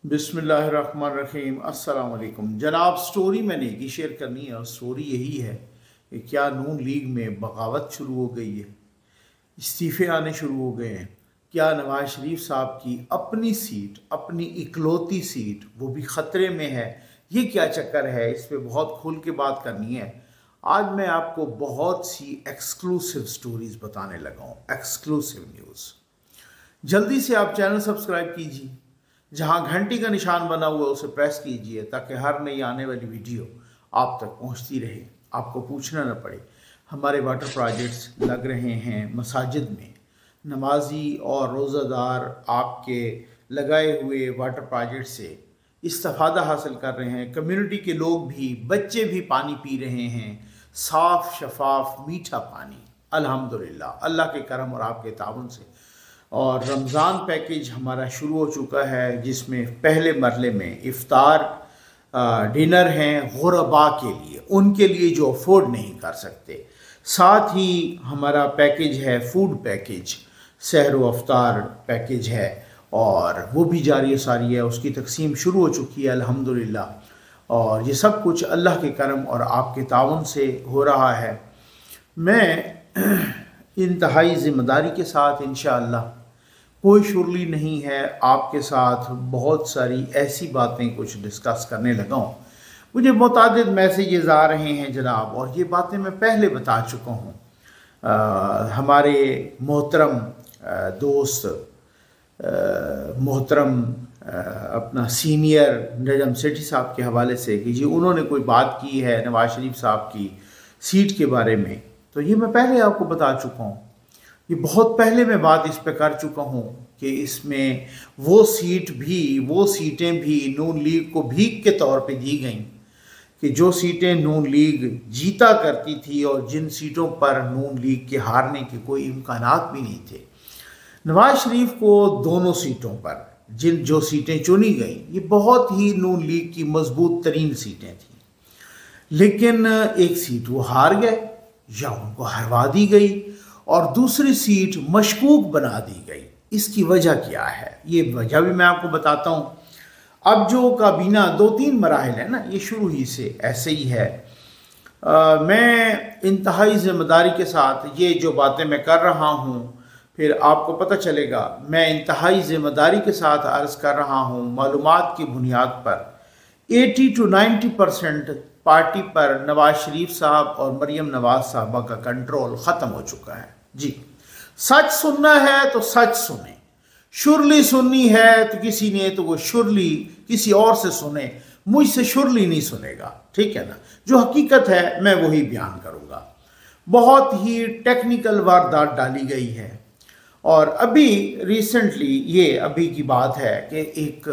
बिस्मिल्लाहिर्रहमानिर्रहीम। अस्सलाम वालेकुम जनाब। स्टोरी मैंने एक ही शेयर करनी है और स्टोरी यही है कि क्या नून लीग में बगावत शुरू हो गई है, इस्तीफ़े आने शुरू हो गए हैं। क्या नवाज शरीफ साहब की अपनी सीट, अपनी इकलौती सीट, वो भी ख़तरे में है। ये क्या चक्कर है, इस पर बहुत खुल के बात करनी है। आज मैं आपको बहुत सी एक्सक्लूसिव स्टोरीज बताने लगा हूँ, एक्सक्लूसिव न्यूज़। जल्दी से आप चैनल सब्सक्राइब कीजिए, जहां घंटी का निशान बना हुआ है उसे प्रेस कीजिए ताकि हर नई आने वाली वीडियो आप तक पहुंचती रहे, आपको पूछना न पड़े। हमारे वाटर प्रोजेक्ट्स लग रहे हैं मसाजिद में। नमाजी और रोज़ादार आपके लगाए हुए वाटर प्रोजेक्ट से इस्तेफादा हासिल कर रहे हैं। कम्युनिटी के लोग भी, बच्चे भी पानी पी रहे हैं, साफ़ शफाफ मीठा पानी। अल्हम्दुलिल्लाह, अल्लाह के करम और आपके ताउन से। और रमज़ान पैकेज हमारा शुरू हो चुका है, जिसमें पहले मरले में इफ़्तार डिनर हैं गुरबा के लिए, उनके लिए जो अफोर्ड नहीं कर सकते। साथ ही हमारा पैकेज है फूड पैकेज, सहर व अफ्तार पैकेज है और वो भी जारी सारी है, उसकी तकसीम शुरू हो चुकी है अल्हम्दुलिल्लाह। और ये सब कुछ अल्लाह के करम और आपके ताउन से हो रहा है। मैं इंतहाई ज़िम्मेदारी के साथ इंशाअल्लाह, कोई शुरली नहीं है, आपके साथ बहुत सारी ऐसी बातें कुछ डिस्कस करने लगा हूँ। मुझे मुतादिद मैसेजेस आ रहे हैं जनाब, और ये बातें मैं पहले बता चुका हूँ। हमारे मोहतरम दोस्त, मोहतरम अपना सीनियर नजम सेठी साहब के हवाले से कि जी उन्होंने कोई बात की है नवाज शरीफ साहब की सीट के बारे में, तो ये मैं पहले आपको बता चुका हूँ। ये बहुत पहले मैं बात इस पे कर चुका हूँ कि इसमें वो सीटें भी नून लीग को भीख के तौर पे दी गई, कि जो सीटें नून लीग जीता करती थी और जिन सीटों पर नून लीग के हारने के कोई इम्कानात भी नहीं थे। नवाज शरीफ को दोनों सीटों पर जो सीटें चुनी गई, ये बहुत ही नून लीग की मजबूत तरीन सीटें थी, लेकिन एक सीट वो हार गए या उनको हरवा दी गई और दूसरी सीट मशकूक बना दी गई। इसकी वजह क्या है, ये वजह भी मैं आपको बताता हूँ। अब जो काबीना 2-3 मराहल है ना, ये शुरू ही से ऐसे ही है। मैं इंतहाई ज़िम्मेदारी के साथ ये जो बातें मैं कर रहा हूँ, फिर आपको पता चलेगा मैं इंतहाई ज़िम्मेदारी के साथ अर्ज़ कर रहा हूँ। मालूमात की बुनियाद पर 80 to 90% पार्टी पर नवाज शरीफ साहब और मरियम नवाज साहबा का कंट्रोल ख़त्म हो चुका है। जी, सच सुनना है तो सच सुने, शुरली सुननी है तो किसी ने तो वो शुरली किसी और से सुने, मुझसे शुरली नहीं सुनेगा, ठीक है ना। जो हकीकत है मैं वही बयान करूँगा। बहुत ही टेक्निकल वारदात डाली गई है। और अभी रिसेंटली, ये अभी की बात है कि एक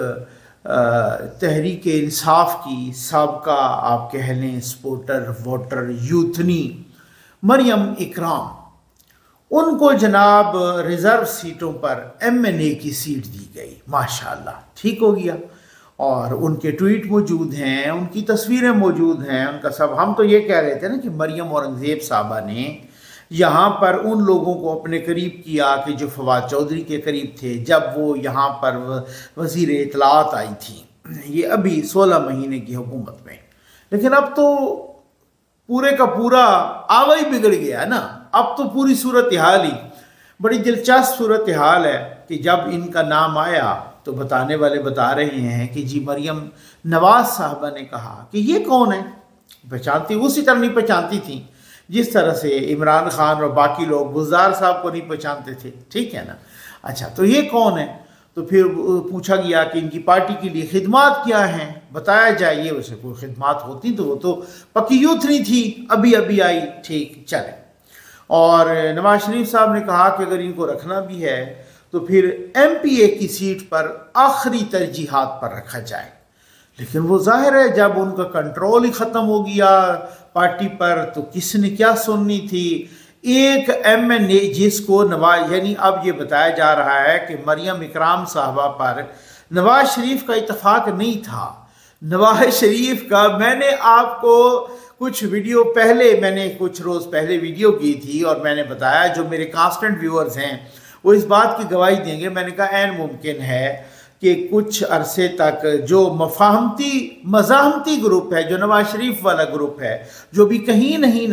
तहरीक इंसाफ की साबका आप कह लें सपोर्टर वोटर यूथनी मरियम इकराम, उनको जनाब रिज़र्व सीटों पर MNA की सीट दी गई। माशाल्लाह, ठीक हो गया। और उनके ट्वीट मौजूद हैं, उनकी तस्वीरें मौजूद हैं, उनका सब। हम तो ये कह रहे थे ना कि मरियम औरंगज़ेब साहबा ने यहाँ पर उन लोगों को अपने करीब किया कि जो फवाद चौधरी के करीब थे, जब वो यहाँ पर वज़ीर इत्तलात आई थी, ये अभी 16 महीने की हुकूमत में। लेकिन अब तो पूरे का पूरा आवा ही बिगड़ गया ना। अब तो पूरी सूरत हाल ही, बड़ी दिलचस्प सूरत हाल है कि जब इनका नाम आया तो बताने वाले बता रहे हैं कि जी मरियम नवाज साहबा ने कहा कि ये कौन है। पहचानती उसी तरह नहीं पहचानती थी जिस तरह से इमरान खान और बाकी लोग गुलजार साहब को नहीं पहचानते थे, ठीक है ना। अच्छा, तो ये कौन है? तो फिर पूछा गया कि इनकी पार्टी के लिए खिदमात क्या हैं, बताया जाए। ये वैसे कोई खिदमात होती तो वो तो पक्की यूथ नहीं थी, अभी अभी आई, ठीक चले। और नवाज शरीफ साहब ने कहा कि अगर इनको रखना भी है तो फिर MPA की सीट पर आखिरी तरजीहात पर रखा जाए। लेकिन वो जाहिर है जब उनका कंट्रोल ही ख़त्म हो गया पार्टी पर, तो किसने क्या सुननी थी। एक MNA जिसको नवाज, यानी अब ये बताया जा रहा है कि मरियम इकराम साहबा पर नवाज शरीफ का इत्तफाक नहीं था। नवाज शरीफ का, मैंने आपको कुछ वीडियो पहले, मैंने कुछ रोज़ पहले वीडियो की थी और मैंने बताया, जो मेरे कांस्टेंट व्यूअर्स हैं वो इस बात की गवाही देंगे, मैंने कहा ऐन मुमकिन है कि कुछ अरसे तक जो मज़ाहमती ग्रुप है, जो नवाज शरीफ वाला ग्रुप है, जो भी कहीं नहीं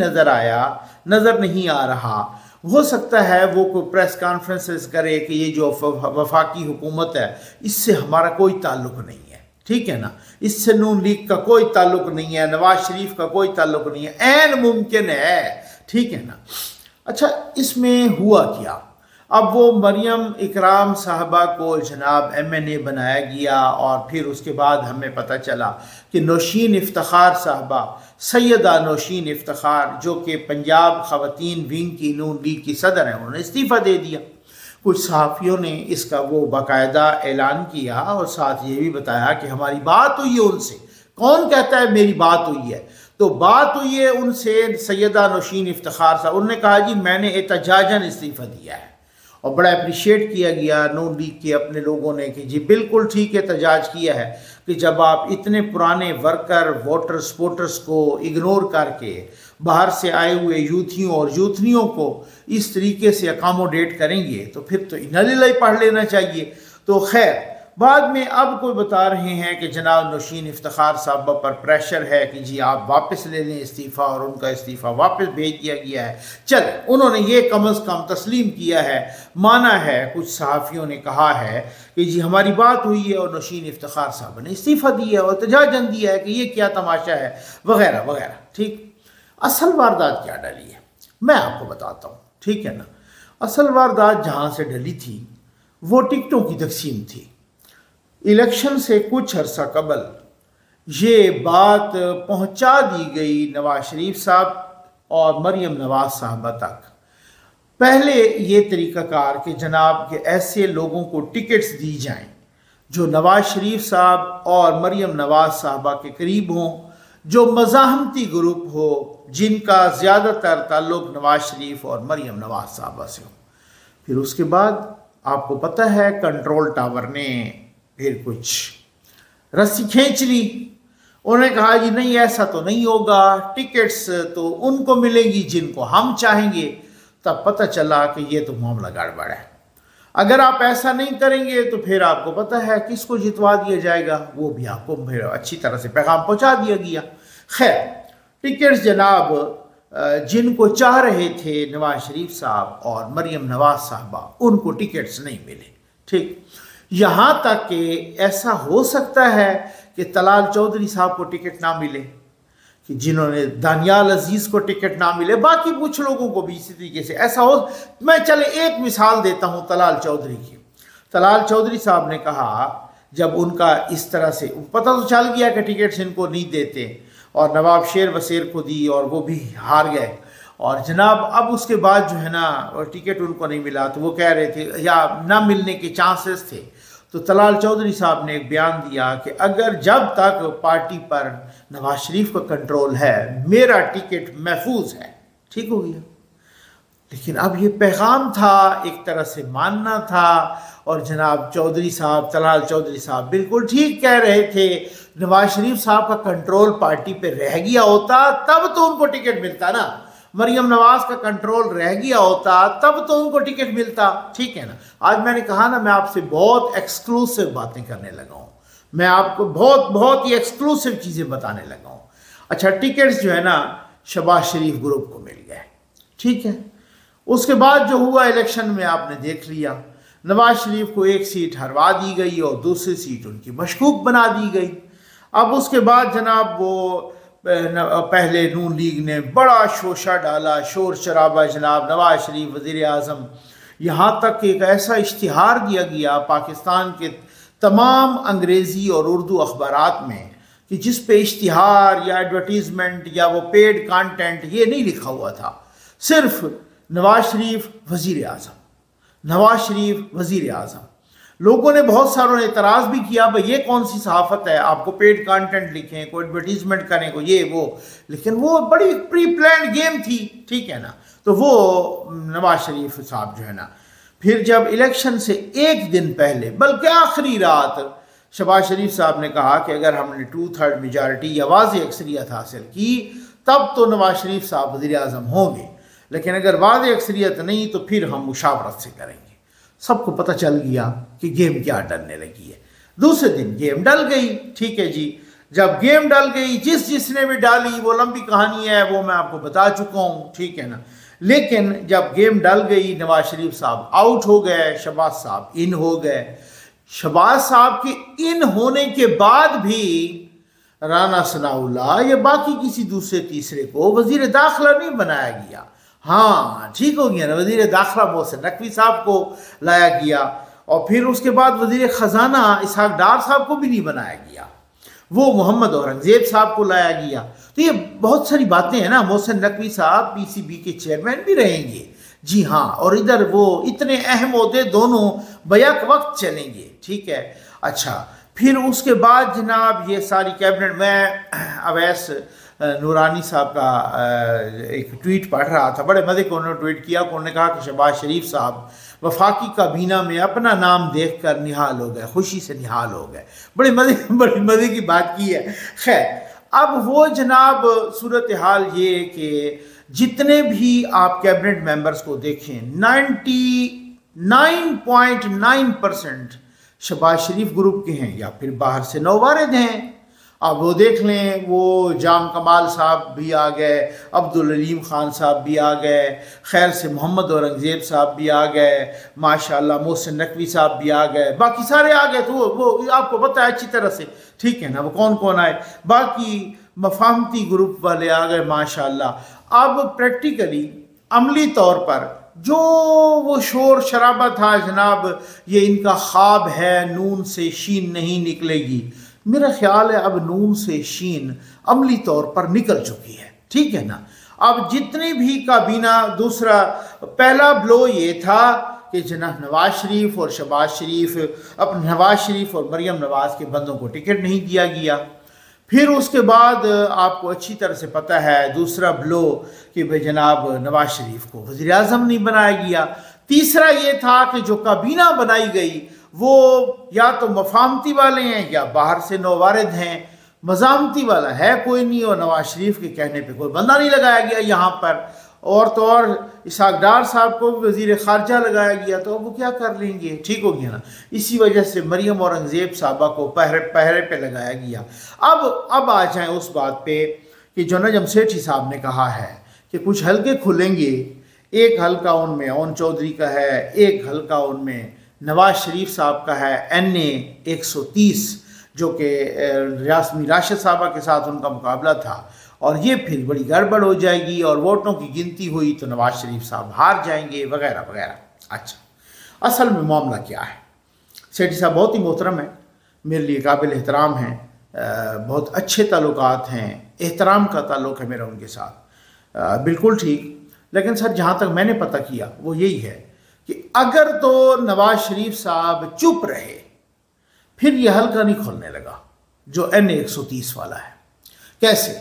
नज़र नहीं आ रहा, हो सकता है वो कोई प्रेस कॉन्फ्रेंसेस करे कि ये जो वफाकी हुकूमत है इससे हमारा कोई ताल्लुक नहीं है, ठीक है ना, इससे नून लीग का कोई ताल्लुक नहीं है, नवाज शरीफ का कोई ताल्लुक नहीं है, ऐन मुमकिन है, ठीक है ना। अच्छा, इसमें हुआ क्या? अब वो मरियम इकराम साहबा को जनाब MNA बनाया गया और फिर उसके बाद हमें पता चला कि नौशीन इफ्तिखार साहबा, सैयदा नौशीन इफ्तिखार, जो कि पंजाब ख़वातीन विंग की नून लीग की सदर हैं, उन्होंने इस्तीफ़ा दे दिया। कुछ सहाफ़ियों ने इसका वो बाकायदा ऐलान किया और साथ ये भी बताया कि हमारी बात हुई है उनसे। कौन कहता है मेरी बात हुई है? तो बात हुई है उनसे सैयदा नौशीन इफ्तिखार साहब, उन्होंने कहा जी मैंने एहतजाजन इस्तीफ़ा दिया है, और बड़ा अप्रिशिएट किया गया नून लीग के अपने लोगों ने कि जी बिल्कुल ठीक है, एहतजाज किया है कि जब आप इतने पुराने वर्कर, वोटर सपोर्टर्स को इग्नोर करके बाहर से आए हुए यूथियों और यूथनियों को इस तरीके से अकामोडेट करेंगे तो फिर तो इन्ना लिल्लाह पढ़ लेना चाहिए। तो खैर, बाद में अब कोई बता रहे हैं कि जनाब नौशीन इफ्तिखार साहबा पर प्रेशर है कि जी आप वापस ले लें इस्तीफ़ा, और उनका इस्तीफ़ा वापस भेज दिया गया है। चल, उन्होंने ये कम अज़ कम तस्लीम किया है, माना है। कुछ सहाफ़ियों ने कहा है कि जी हमारी बात हुई है और नौशीन इफ्तिखार साहबा ने इस्तीफ़ा दिया और एहतजाजन दिया है कि ये क्या तमाशा है, वगैरह वगैरह। ठीक, असल वारदात क्या डली है मैं आपको बताता हूँ, ठीक है ना। असल वारदात जहाँ से डली थी वो टिकटों की तकसीम थी। इलेक्शन से कुछ अरसा कबल ये बात पहुंचा दी गई नवाज शरीफ साहब और मरियम नवाज साहबा तक। पहले ये तरीक़ाकार कि जनाब के ऐसे लोगों को टिकट्स दी जाएं जो नवाज शरीफ साहब और मरियम नवाज साहबा के करीब हों, जो मज़ाहमती ग्रुप हो, जिनका ज़्यादातर ताल्लुक़ नवाज शरीफ और मरियम नवाज साहबा से हो। फिर उसके बाद आपको पता है कंट्रोल टावर ने फिर कुछ रस्सी खींच ली। उन्होंने कहा जी नहीं, ऐसा तो नहीं होगा, टिकट्स तो उनको मिलेंगी जिनको हम चाहेंगे। तब पता चला कि ये तो मामला गड़बड़ है। अगर आप ऐसा नहीं करेंगे तो फिर आपको पता है किसको जितवा दिया जाएगा, वो भी आपको फिर अच्छी तरह से पैगाम पहुंचा दिया गया। खैर, टिकट्स जनाब जिनको चाह रहे थे नवाज शरीफ साहब और मरियम नवाज साहबा, उनको टिकट्स नहीं मिले। ठीक, यहाँ तक कि ऐसा हो सकता है कि तलाल चौधरी साहब को टिकट ना मिले, कि जिन्होंने दानियाल अजीज़ को टिकट ना मिले, बाकी कुछ लोगों को भी इसी तरीके से ऐसा हो। मैं चले एक मिसाल देता हूँ तलाल चौधरी की। तलाल चौधरी साहब ने कहा, जब उनका इस तरह से पता तो चल गया कि टिकट्स इनको नहीं देते, और नवाब शेर वसीर को दी और वो भी हार गए, और जनाब अब उसके बाद जो है ना टिकट उनको नहीं मिला, तो वो कह रहे थे या ना मिलने के चांसेस थे। तो तलाल चौधरी साहब ने एक बयान दिया कि अगर जब तक पार्टी पर नवाज शरीफ का कंट्रोल है, मेरा टिकट महफूज है। ठीक हो गया। लेकिन अब ये पैगाम था, एक तरह से मानना था, और जनाब चौधरी साहब, तलाल चौधरी साहब बिल्कुल ठीक कह रहे थे। नवाज शरीफ साहब का कंट्रोल पार्टी पे रह गया होता तब तो उनको टिकट मिलता ना, मरियम नवाज का कंट्रोल रह गया होता तब तो उनको टिकट मिलता। ठीक है ना। आज मैंने कहा ना, मैं आपसे बहुत एक्सक्लूसिव बातें करने लगा हूँ, मैं आपको बहुत ही एक्सक्लूसिव चीज़ें बताने लगा हूँ। अच्छा, टिकट्स जो है ना शहबाज शरीफ ग्रुप को मिल गए। ठीक है। उसके बाद जो हुआ इलेक्शन में आपने देख लिया, नवाज शरीफ को एक सीट हरवा दी गई और दूसरी सीट उनकी मशकूक बना दी गई। अब उसके बाद जनाब वो पहले नून लीग ने बड़ा शोशा डाला, शोर शराबा, जनाब नवाज शरीफ वज़ीर आज़म, यहाँ तक कि एक ऐसा इश्तिहार दिया गया पाकिस्तान के तमाम अंग्रेज़ी और उर्दू अखबारात में कि जिस पे इश्तिहार या एडवर्टीज़मेंट या वो पेड कंटेंट ये नहीं लिखा हुआ था, सिर्फ नवाज शरीफ वज़ीर आज़म, नवाज शरीफ वज़ीर आज़म। लोगों ने, बहुत सारों ने एतराज़ भी किया, भाई ये कौन सी सहाफ़त है, आपको पेड कंटेंट लिखें, कोई एडवर्टीजमेंट करें, को ये वो। लेकिन वो बड़ी प्री प्लान्ड गेम थी। ठीक है ना। तो वो नवाज शरीफ साहब जो है ना, फिर जब इलेक्शन से एक दिन पहले, बल्कि आखिरी रात, शहबाज शरीफ साहब ने कहा कि अगर हमने 2/3 मेजॉरिटी या वाज़ेह अक्सरियत हासिल की तब तो नवाज शरीफ साहब वज़ीर आज़म होंगे, लेकिन अगर वाज़ेह अक्सरियत नहीं तो फिर हम मुशावरत से करेंगे। सबको पता चल गया कि गेम क्या डरने लगी है। दूसरे दिन गेम डल गई, ठीक है जी। जब गेम डल गई, जिसने भी डाली, वो लंबी कहानी है, वो मैं आपको बता चुका हूँ, ठीक है ना। लेकिन जब गेम डल गई, नवाज शरीफ साहब आउट हो गए, शहबाज साहब इन हो गए। शहबाज साहब के इन होने के बाद भी राना सनाउल्लाह या बाकी किसी दूसरे तीसरे को वजीर दाखिला नहीं बनाया गया। हाँ, ठीक हो गया ना, वजीर दाखिला मोहसिन नकवी साहब को लाया गया, और फिर उसके बाद वजीर खजाना इसहाक डार साहब को भी नहीं बनाया गया, वो मोहम्मद औरंगजेब साहब को लाया गया। तो ये बहुत सारी बातें हैं ना। मोहसिन नकवी साहब पीसीबी के चेयरमैन भी रहेंगे, जी हाँ, और इधर वो इतने अहम ओहदे दोनों बैक वक्त चलेंगे, ठीक है। अच्छा, फिर उसके बाद जनाब ये सारी कैबिनेट में अवैस नूरानी साहब का एक ट्वीट पढ़ रहा था, बड़े मज़े को उन्होंने ट्वीट किया। उन्होंने कहा कि शहबाज शरीफ साहब वफाकी काबीना में अपना नाम देखकर निहाल हो गए, खुशी से निहाल हो गए। बड़े मज़े की बात की है। खैर, अब वो जनाब सूरत हाल ये कि जितने भी आप कैबिनेट मेंबर्स को देखें, 99.9% शहबाज शरीफ ग्रुप के हैं या फिर बाहर से नौवारिद हैं। अब वो देख लें, वो जाम कमाल साहब भी आ गए, अब्दुल अलीम खान साहब भी आ गए, खैर से मोहम्मद औरंगजेब साहब भी आ गए, माशाल्लाह मोहसिन नकवी साहब भी आ गए, बाकी सारे आ गए। तो वो आपको पता है अच्छी तरह से, ठीक है ना, वो कौन कौन आए। बाकी मफाहमती ग्रुप वाले आ गए, माशाल्लाह। अब प्रैक्टिकली अमली तौर पर जो वो शोर शराबा था जनाब, ये इनका ख्वाब है नून से शीन नहीं निकलेगी, मेरा ख्याल है अब नून से शीन अमली तौर पर निकल चुकी है, ठीक है ना। अब जितनी भी काबीना, दूसरा पहला ब्लो ये था कि जनाब नवाज शरीफ और शहबाज शरीफ, अब नवाज शरीफ और मरियम नवाज के बंदों को टिकट नहीं दिया गया। फिर उसके बाद आपको अच्छी तरह से पता है दूसरा ब्लो कि भाई जनाब नवाज शरीफ को वज़ीर आज़म नहीं बनाया गया। तीसरा ये था कि जो काबीना बनाई गई वो या तो मफाहमती वाले हैं या बाहर से नौवारिद हैं, मज़ामती वाला है कोई नहीं, और नवाज शरीफ के कहने पे कोई बंदा नहीं लगाया गया यहाँ पर। और तो और इसहाक डार साहब को भी वज़ीर ख़ारजा लगाया गया, तो अब वो क्या कर लेंगे, ठीक हो गया ना। इसी वजह से मरियम औरंगज़ेब साहबा को पहरे पे लगाया गया। अब आ जाएँ उस बात पे कि जो नजम सेठी साहब ने कहा है कि कुछ हल्के खुलेंगे, एक हल्का उनमें ओन चौधरी का है, एक हल्का उनमें नवाज शरीफ साहब का है, NA 130, जो कि यास्मीन राशिद साहबा के साथ उनका मुकाबला था, और ये फिर बड़ी गड़बड़ हो जाएगी और वोटों की गिनती हुई तो नवाज शरीफ साहब हार जाएंगे वगैरह वगैरह। अच्छा, असल में मामला क्या है, सेठी साहब बहुत ही मोहतरम है, मेरे लिए काबिल एहतराम हैं, बहुत अच्छे ताल्लुकात हैं, एहतराम का ताल्लुक़ है मेरा उनके साथ, बिल्कुल ठीक। लेकिन सर जहाँ तक मैंने पता किया वो यही है कि अगर तो नवाज शरीफ साहब चुप रहे फिर यह हल्का नहीं खोलने लगा जो NA 130 वाला है। कैसे?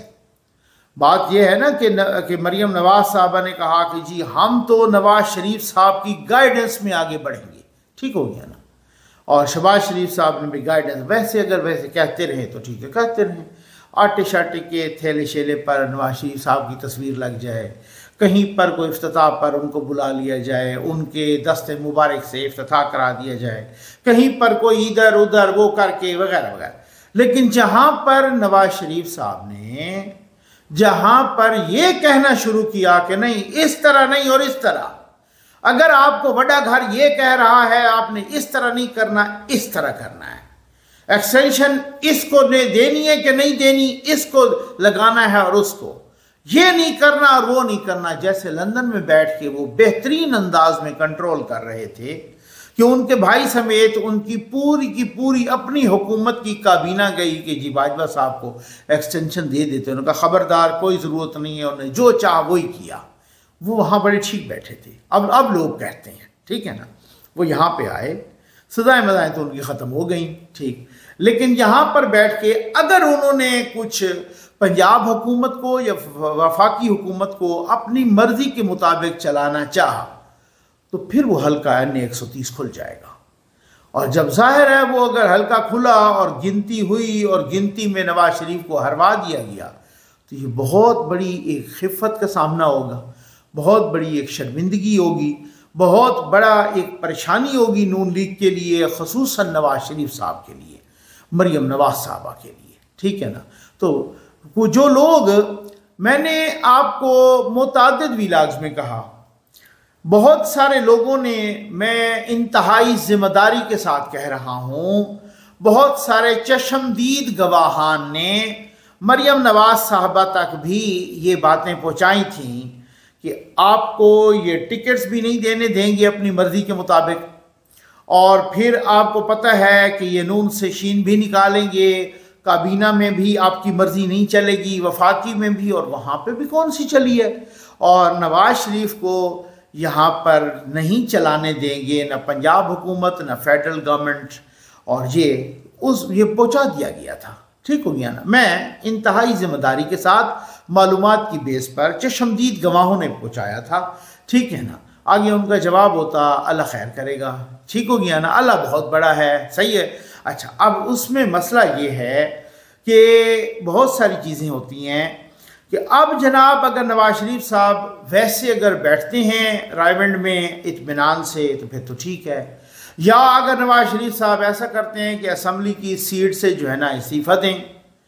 बात यह है ना कि मरियम नवाज साहबा ने कहा कि जी हम तो नवाज शरीफ साहब की गाइडेंस में आगे बढ़ेंगे, ठीक हो गया ना। और शहबाज शरीफ साहब ने भी गाइडेंस, वैसे अगर वैसे कहते रहे तो ठीक है, कहते रहे। आटे शाटे के थैले शेले पर नवाज शरीफ साहब की तस्वीर लग जाए, कहीं पर कोई इफ्तिताह पर उनको बुला लिया जाए, उनके दस्ते मुबारक से इफ्तिताह करा दिया जाए, कहीं पर कोई इधर उधर वो करके वगैरह वगैरह। लेकिन जहाँ पर नवाज शरीफ साहब ने जहाँ पर ये कहना शुरू किया कि नहीं इस तरह नहीं और इस तरह, अगर आपको बड़ा घर ये कह रहा है आपने इस तरह नहीं करना, इस तरह करना है, एक्सटेंशन इसको देनी है कि नहीं देनी, इसको लगाना है और उसको ये नहीं करना और वो नहीं करना, जैसे लंदन में बैठ के वो बेहतरीन अंदाज में कंट्रोल कर रहे थे कि उनके भाई समेत उनकी पूरी की पूरी अपनी हुकूमत की काबीना गई कि जी बाजवा साहब को एक्सटेंशन दे देते। उनका खबरदार कोई ज़रूरत नहीं है, उन्होंने जो चाह वही किया। वो वहाँ बड़े ठीक बैठे थे। अब लोग कहते हैं, ठीक है ना, वो यहाँ पे आए, सजाएं मजाएं तो उनकी ख़त्म हो गई, ठीक। लेकिन यहाँ पर बैठ के अगर उन्होंने कुछ पंजाब हुकूमत को या वफाकी हुकूमत को अपनी मर्जी के मुताबिक चलाना चाहा तो फिर वो हल्का NA 130 खुल जाएगा। और जब जाहिर है वो अगर हल्का खुला और गिनती हुई और गिनती में नवाज शरीफ को हरवा दिया गया तो ये बहुत बड़ी एक खिफ़त का सामना होगा, बहुत बड़ी एक शर्मिंदगी होगी, बहुत बड़ा एक परेशानी होगी नून लीग के लिए, ख़ुसूसन नवाज शरीफ साहब के लिए। मरियम नवाज साहबा के लिए, ठीक है ना। तो वो जो लोग, मैंने आपको मुतादिद व्लॉग्स में कहा, बहुत सारे लोगों ने, मैं इंतहाई जिम्मेदारी के साथ कह रहा हूँ, बहुत सारे चश्मदीद गवाहान ने मरियम नवाज साहबा तक भी ये बातें पहुँचाई थीं कि आपको ये टिकट्स भी नहीं देने देंगे अपनी मर्ज़ी के मुताबिक, और फिर आपको पता है कि ये नून से शीन भी निकालेंगे, काबीना में भी आपकी मर्ज़ी नहीं चलेगी, वफाकी में भी, और वहाँ पे भी कौन सी चली है, और नवाज शरीफ को यहाँ पर नहीं चलाने देंगे, न पंजाब हुकूमत न फेडरल गवर्नमेंट, और ये पहुँचा दिया गया था, ठीक हो गया ना। मैं इंतहाई जिम्मेदारी के साथ मालूमात की बेस पर चश्मदीद गवाहों ने पहुँचाया था, ठीक है ना। आगे उनका जवाब होता अल्लाह खैर करेगा, ठीक हो गया ना, अल्लाह बहुत बड़ा है, सही है। अच्छा, अब उसमें मसला ये है कि बहुत सारी चीज़ें होती हैं कि अब जनाब अगर नवाज शरीफ साहब वैसे अगर बैठते हैं रायवंड में इत्मीनान से तो फिर तो ठीक है, या अगर नवाज शरीफ साहब ऐसा करते हैं कि असम्बली की सीट से जो है ना इस्तीफ़ा दें,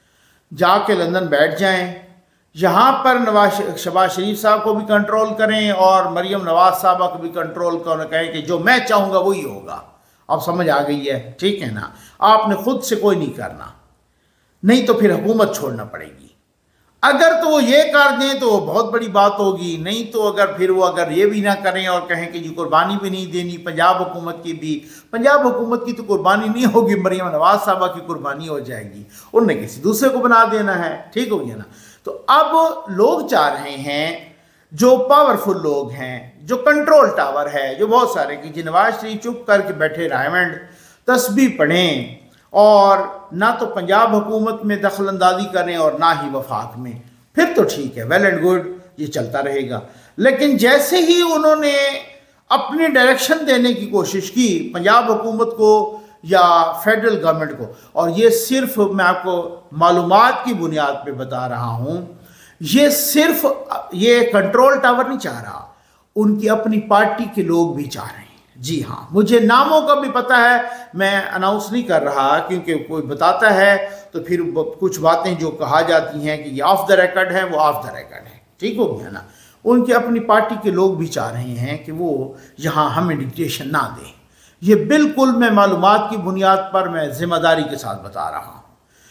जाके लंदन बैठ जाएं, यहाँ पर शहबाज शरीफ साहब को भी कंट्रोल करें और मरियम नवाज साहबा को भी कंट्रोल करें, कहें कि जो मैं चाहूँगा वही होगा। अब समझ आ गई है, ठीक है ना। आपने खुद से कोई नहीं करना, नहीं तो फिर हुकूमत छोड़ना पड़ेगी। अगर तो वो ये कर दें तो बहुत बड़ी बात होगी, नहीं तो अगर ये भी ना करें और कहें कि जी कुर्बानी भी नहीं देनी पंजाब हुकूमत की भी, पंजाब हुकूमत की तो कुर्बानी नहीं होगी, मरियम नवाज साहबा की कुर्बानी हो जाएगी, उनने किसी दूसरे को बना देना है, ठीक हो गया ना। तो अब लोग चाह रहे हैं, जो पावरफुल लोग हैं, जो कंट्रोल टावर है, जो बहुत सारे, कि जी नवाज शरीफ चुप करके बैठे रायवंड तस्बीह पढ़ें और ना तो पंजाब हुकूमत में दखल अंदाजी करें और ना ही वफाक में, फिर तो ठीक है, वेल एंड गुड, ये चलता रहेगा। लेकिन जैसे ही उन्होंने अपनी डायरेक्शन देने की कोशिश की पंजाब हुकूमत को या फेडरल गवर्नमेंट को, और ये सिर्फ मैं आपको मालूमात की बुनियाद पे बता रहा हूँ, ये सिर्फ ये कंट्रोल टावर नहीं चाह रहा, उनकी अपनी पार्टी के लोग भी चाह रहे हैं। जी हाँ, मुझे नामों का भी पता है, मैं अनाउंस नहीं कर रहा, क्योंकि कोई बताता है तो फिर कुछ बातें जो कहा जाती हैं कि ये ऑफ द रिकॉर्ड है, वो ऑफ द रिकॉर्ड है, ठीक हो गया ना। उनकी अपनी पार्टी के लोग भी चाह रहे हैं कि वो यहाँ हमें डिक्टेशन ना दें। ये बिल्कुल मैं मालूमात की बुनियाद पर मैं जिम्मेदारी के साथ बता रहा हूँ।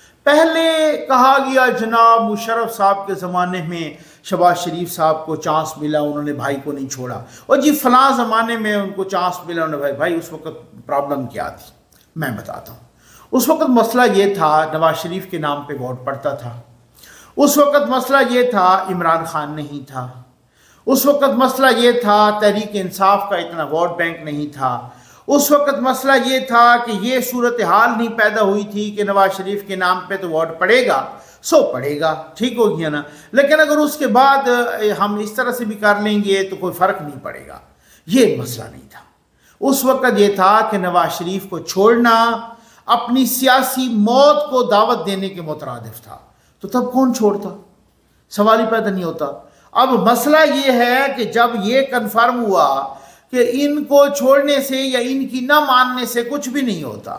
पहले कहा गया जनाब मुशर्रफ साहब के ज़माने में शहबाज शरीफ साहब को चांस मिला, उन्होंने भाई को नहीं छोड़ा, और जी फलां ज़माने में उनको चांस मिला, उन्होंने भाई उस वक़्त प्रॉब्लम क्या थी मैं बताता हूँ। उस वक़्त मसला ये था, नवाज शरीफ के नाम पे वोट पड़ता था। उस वक़्त मसला ये था, इमरान खान नहीं था। उस वक़्त मसला ये था, तहरीक इंसाफ का इतना वोट बैंक नहीं था। उस वक़्त मसला ये था कि ये सूरत हाल नहीं पैदा हुई थी कि नवाज शरीफ के नाम पे तो वोट पड़ेगा सो पड़ेगा, ठीक हो गया ना। लेकिन अगर उसके बाद हम इस तरह से भी कर लेंगे तो कोई फ़र्क नहीं पड़ेगा, ये मसला नहीं था। उस वक़्त ये था कि नवाज शरीफ को छोड़ना अपनी सियासी मौत को दावत देने के मुतरादिफ था, तो तब कौन छोड़ता, सवाल ही पैदा नहीं होता। अब मसला ये है कि जब ये कन्फर्म हुआ कि इनको छोड़ने से या इनकी ना मानने से कुछ भी नहीं होता,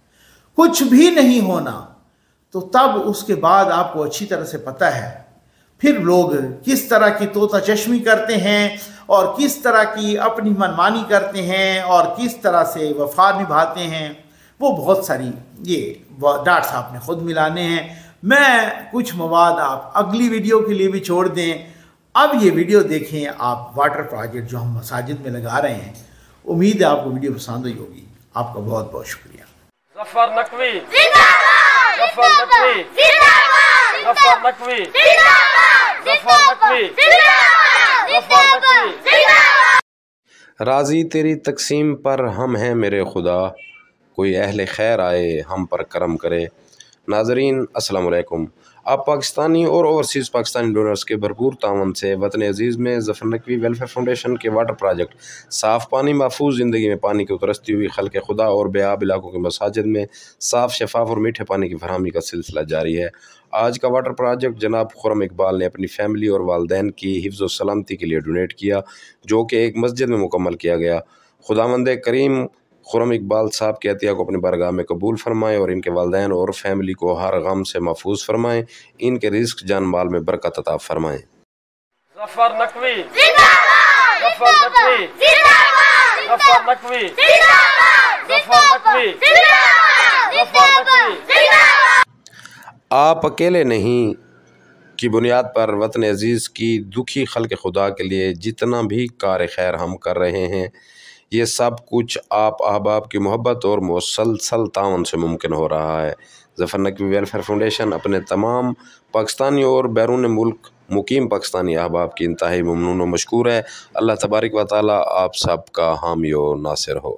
कुछ भी नहीं होना, तो तब उसके बाद आपको अच्छी तरह से पता है फिर लोग किस तरह की तोता चश्मी करते हैं और किस तरह की अपनी मनमानी करते हैं और किस तरह से वफा निभाते हैं। वो बहुत सारी ये डाट्स आपने खुद मिलाने हैं। मैं कुछ मवाद आप अगली वीडियो के लिए भी छोड़ दें। अब ये वीडियो देखें आप, वाटर प्रोजेक्ट जो हम मसाजिद में लगा रहे हैं। उम्मीद है आपको वीडियो पसंद आई होगी। आपका बहुत बहुत शुक्रिया। ज़फ़र नकवी जिंदाबाद, ज़फ़र नकवी जिंदाबाद, ज़फ़र नकवी जिंदाबाद, ज़फ़र नकवी जिंदाबाद, ज़फ़र नकवी जिंदाबाद। राज़ी तेरी तकसीम पर हम हैं मेरे खुदा, कोई अहले खैर आए हम पर करम करे। नाज़रीन अस्सलाम वालेकुम। आप पाकिस्तानी और ओवरसीज़ पाकिस्तानी डोनर्स के भरपूर तावन से वतन अज़ीज़ में ज़फ़र नकवी वेलफेयर फाउंडेशन के वाटर प्रोजेक्ट साफ़ पानी महफूज ज़िंदगी में पानी की उतरती हुई खल्क़ खुदा और बेआब इलाकों के मसाजिद में साफ़ शफाफ और मीठे पानी की फरहमी का सिलसिला जारी है। आज का वाटर प्रोजेक्ट जनाब खुर्रम इकबाल ने अपनी फैमिली और वालदैन की हिफ्ज़ व सलामती के लिए डोनेट किया, जो कि एक मस्जिद में मुकम्मल किया गया। खुदावंद करीम खुरम इकबाल साहब की अतिया को अपनी बारगाह में कबूल फरमाएँ और इनके वालिदैन और फैमिली को हर गम से महफूज फरमाएँ, इनके रिस्क जान माल में बरकत अता फरमाएँ। ज़फ़र नकवी ज़िंदाबाद, ज़फ़र नकवी ज़िंदाबाद, ज़फ़र नकवी ज़िंदाबाद, ज़फ़र नकवी ज़िंदाबाद, ज़फ़र नकवी ज़िंदाबाद। आप अकेले नहीं की बुनियाद पर वतन अज़ीज़ की दुखी खल्क़ खुदा के लिए जितना भी कार खैर हम कर रहे हैं, ये सब कुछ आप अहबाब की मोहब्बत और मुसलसल तावन से मुमकिन हो रहा है। ज़फ़र नकवी वेलफेयर फाउंडेशन अपने तमाम पाकिस्तानी और बैरून मुल्क मुकीम पाकिस्तानी अहबाब की इंतहाई ममनून व मशकूर है। अल्लाह तबारक व तआला आप सब का हामी व नासिर हो।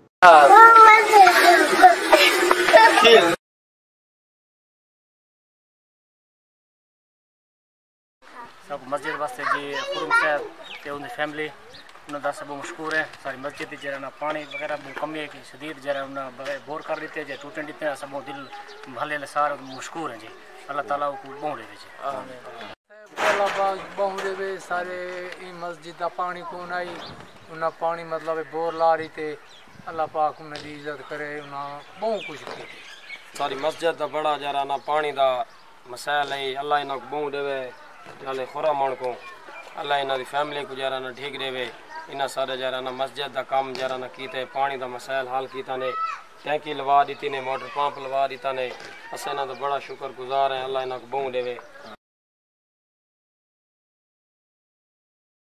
सब मस्जिद वास्ते जी खुरम साहब ते उनकी फैमिली उन्होंने सब मशहूर है। सारी मस्जिद जरा ना पानी वगैरह कमी है कि शदीद जरा उन्हें बोर कर देते हैं, टूटे देते हैं, सब दिल भले सारे मशहूर हैं जी। अल्लाह ताला को बहु दे बहु दे सारे मस्जिद का पानी कौन आई उन्हें पानी मतलब बोर ला रही थे। अल्लाह पाक उन्हें इज्जत करे, उन्हें बहु कुछ की सारी मस्जिद का बड़ा जरा ना पानी का मसाइल है। अल्लाह इन्हें बहु देवे नाले खुरा मन को, अल्लाह इन्हों की फैमिली को जरा ना ठीक देवे। इन्हें सारे जरा ना मस्जिद का काम जरा ना किए, पानी का मसाइल हल किया ने, टैंकी लवा दी ने, मोटर पंप लवा दिता ने। अस इन्हों का बड़ा शुक्रगुजार हैं। अल्लाह इन्हों को बहु देवे।